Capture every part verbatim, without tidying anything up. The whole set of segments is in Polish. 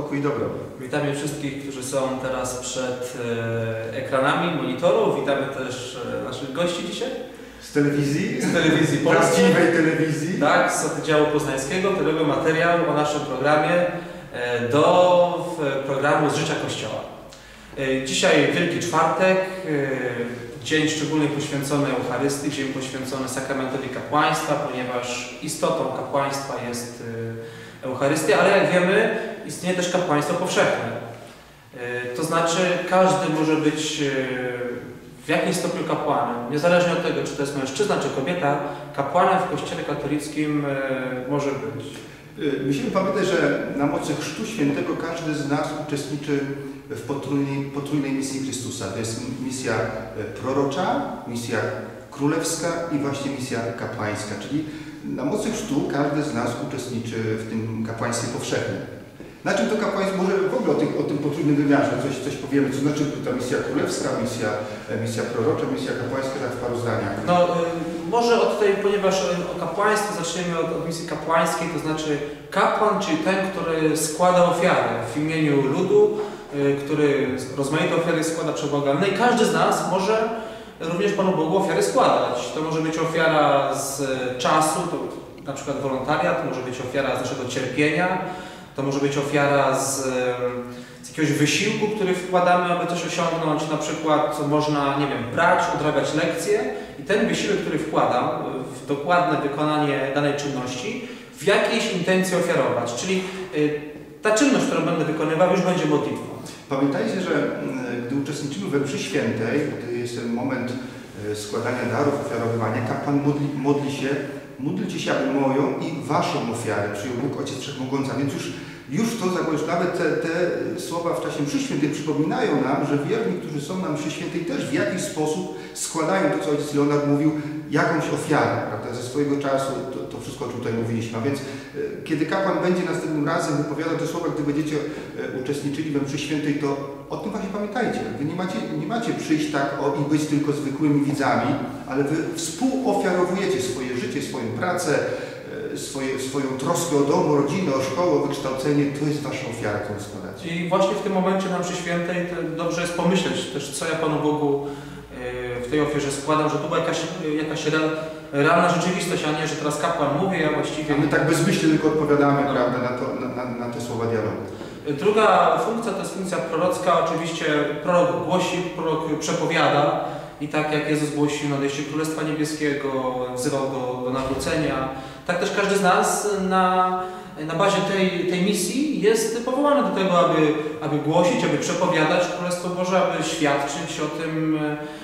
pokój i dobro. Witamy wszystkich, którzy są teraz przed e, ekranami monitorów. Witamy też e, naszych gości dzisiaj. Z telewizji? Z telewizji polskiej. Prawdziwej telewizji. Tak, z oddziału poznańskiego, który robił materiał o naszym programie e, do w, programu z życia Kościoła. E, dzisiaj Wielki Czwartek, e, dzień szczególnie poświęcony Eucharystii, dzień poświęcony sakramentowi kapłaństwa, ponieważ istotą kapłaństwa jest e, Eucharystia, ale jak wiemy, istnieje też kapłaństwo powszechne. E, to znaczy każdy może być e, w jakimś stopniu kapłanem, niezależnie od tego, czy to jest mężczyzna, czy kobieta, kapłanem w Kościele katolickim e, może być. Musimy pamiętać, że na mocy Chrztu Świętego każdy z nas uczestniczy w potrójnej, potrójnej misji Chrystusa. To jest misja prorocza, misja królewska i właśnie misja kapłańska. Czyli na mocy Chrztu każdy z nas uczestniczy w tym kapłaństwie powszechnym. Na czym to kapłaństwo, może w ogóle o tym, o tym potrójnym wymiarze coś, coś powiemy, co znaczy ta misja królewska, misja, misja prorocza, misja kapłańska, tak w paru zdaniach. No y, może od tej, ponieważ o kapłaństwie zaczniemy od, od misji kapłańskiej, to znaczy kapłan, czyli ten, który składa ofiarę w imieniu ludu, y, który rozmaite ofiary składa przebłagane. I każdy z nas może również Panu Bogu ofiary składać. To może być ofiara z czasu, to na przykład wolontariat, to może być ofiara z naszego cierpienia, to może być ofiara z, z jakiegoś wysiłku, który wkładamy, aby coś osiągnąć. Na przykład można, nie wiem, brać, odrabiać lekcje i ten wysiłek, który wkładam w dokładne wykonanie danej czynności, w jakiejś intencji ofiarować. Czyli y, ta czynność, którą będę wykonywał, już będzie modlitwą. Pamiętajcie, że gdy uczestniczymy we mszy świętej, gdy jest ten moment składania darów, ofiarowywania, kapłan modli, modli się, módlcie się, aby moją i waszą ofiarę przyjął Bóg Ojciec Wszechmogący. Więc już, już to, już nawet te, te słowa w czasie mszy świętej przypominają nam, że wierni, którzy są na mszy świętej, też w jakiś sposób składają to, co ojciec Leonard mówił, jakąś ofiarę, prawda, ze swojego czasu, to, to wszystko, o czym tutaj mówiliśmy. A więc e, kiedy kapłan będzie następnym razem wypowiadał te słowa, gdy będziecie e, uczestniczyli we mszy świętej, to o tym właśnie pamiętajcie. Wy nie macie, nie macie przyjść tak o, i być tylko zwykłymi widzami, ale wy współofiarowujecie swoje życie, swoją pracę, e, swoje, swoją troskę o dom, o rodzinę, o szkołę, o wykształcenie. To jest wasza ofiara, którą składacie. I właśnie w tym momencie na mszy świętej dobrze jest pomyśleć też, co ja Panu Bogu w tej ofierze składam, że tu była jakaś, jakaś realna rzeczywistość, a nie, że teraz kapłan mówi, a właściwie... A my tak bezmyślnie tylko odpowiadamy, no, prawda, na, to, na, na, na te słowa dialogu. Druga funkcja to jest funkcja prorocka. Oczywiście prorok głosi, prorok przepowiada i tak jak Jezus głosił nadejście Królestwa Niebieskiego, wzywał do, do nawrócenia, tak też każdy z nas na, na bazie tej, tej misji jest powołany do tego, aby, aby głosić, aby przepowiadać Królestwo Boże, aby świadczyć o tym,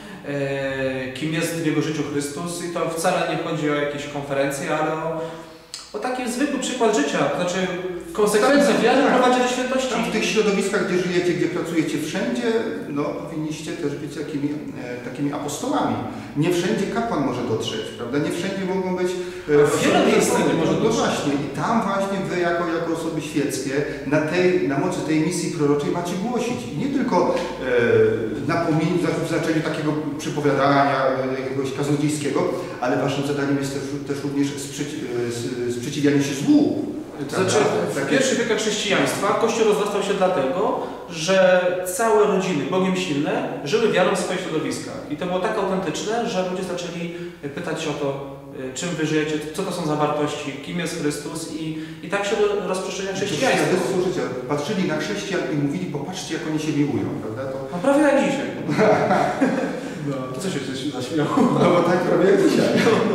e, kim jest w jego życiu Chrystus. I to wcale nie chodzi o jakieś konferencje, ale o, o taki zwykły przykład życia. To znaczy konsekwencja wiary prowadzi do świętości. Tam w tych środowiskach, gdzie żyjecie, gdzie pracujecie, wszędzie no, powinniście też być takimi, e, takimi apostołami. Nie wszędzie kapłan może dotrzeć, prawda? Nie wszędzie mogą być... E, wiele miejsc nie może dotrzeć. No właśnie. I tam właśnie wy jako, jako osoby świeckie na, tej, na mocy tej misji proroczej macie głosić. I nie tylko e, napomnieć w znaczeniu takiego przypowiadania e, jakiegoś kaznodziejskiego, ale waszym zadaniem jest też, też również sprzeci sprzeciwianie się złu. To znaczy, w pierwszych wiekach chrześcijaństwa Kościół rozrastał się dlatego, że całe rodziny, Bogiem silne, żyły wiarą w swoich środowiskach. I to było tak autentyczne, że ludzie zaczęli pytać się o to, czym wy żyjecie, co to są za wartości, kim jest Chrystus i, i tak się rozprzestrzenia chrześcijaństwo. Patrzyli na chrześcijan i mówili, popatrzcie, jak oni się miłują, prawda? To... No prawie jak dzisiaj. No, to co się zaśmiało? No bo tak prawie jak dzisiaj.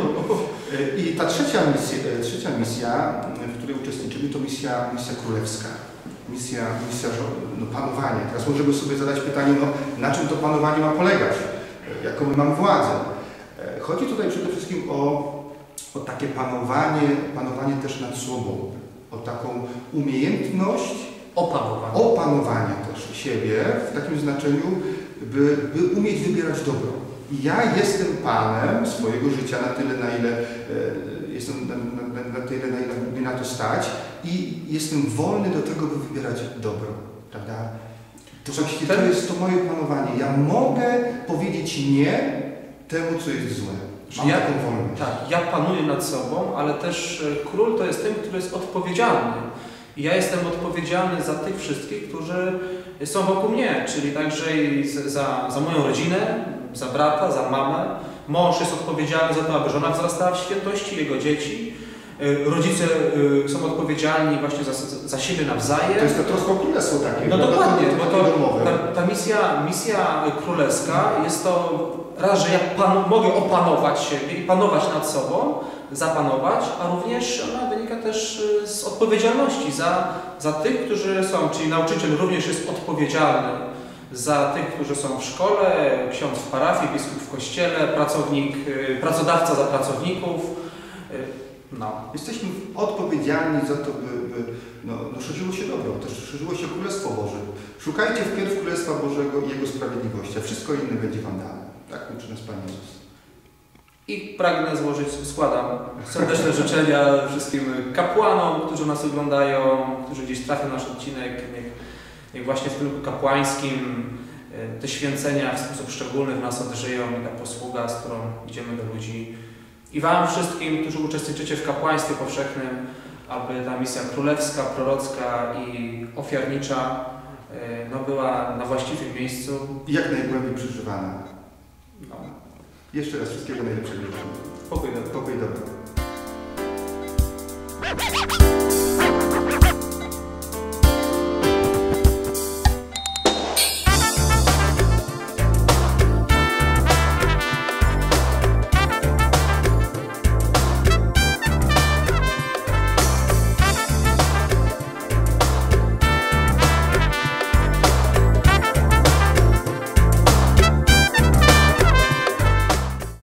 I ta trzecia misja, trzecia misja, w której uczestniczymy, to misja, misja królewska. Misja, misja no, panowania. Teraz możemy sobie zadać pytanie, no, na czym to panowanie ma polegać? Jaką my mamy władzę? Chodzi tutaj przede wszystkim o, o takie panowanie, panowanie też nad sobą. O taką umiejętność opanowania. opanowania też siebie w takim znaczeniu, by, by umieć wybierać dobro. I ja jestem Panem swojego życia na tyle, na ile e, jestem na, na, na tyle, na ile mnie na to stać i jestem wolny do tego, by wybierać dobro, prawda? To właśnie to jest to moje panowanie. Ja mogę powiedzieć nie temu, co jest złe. Mam ja, taką wolność. Tak, ja panuję nad sobą, ale też król to jest ten, który jest odpowiedzialny. I ja jestem odpowiedzialny za tych wszystkich, którzy są wokół mnie, czyli także i za, za moją rodzinę, za brata, za mamę. Mąż jest odpowiedzialny za to, aby żona wzrastała w świętości, jego dzieci. Rodzice są odpowiedzialni właśnie za, za siebie nawzajem. To jest to trochę królestwo takie. No dokładnie, bo to, domowe. ta, ta misja, misja królewska jest to raz, że ja pan, mogę opanować siebie i panować nad sobą, zapanować, a również ona wynika też z odpowiedzialności za, za tych, którzy są, czyli nauczyciel również jest odpowiedzialny za tych, którzy są w szkole, ksiądz w parafii, biskup w kościele, pracownik, pracodawca za pracowników. No. Jesteśmy odpowiedzialni za to, by, by no, no, szerzyło się dobro, też szerzyło się Królestwo Boże. Szukajcie wpierw Królestwa Bożego i Jego sprawiedliwości, a wszystko inne będzie Wam dane. Tak uczy nas Pan Jezus. I pragnę złożyć, składam serdeczne życzenia wszystkim kapłanom, którzy nas oglądają, którzy gdzieś trafią nasz odcinek. Niech, niech właśnie w kierunku kapłańskim te święcenia w sposób szczególny w nas odżyją i ta posługa, z którą idziemy do ludzi. I Wam wszystkim, którzy uczestniczycie w kapłaństwie powszechnym, aby ta misja królewska, prorocka i ofiarnicza no, była na właściwym miejscu. I jak najgłębiej przeżywana. No. Jeszcze raz wszystkiego najlepszego. Pokój dobry. Pokój dobry.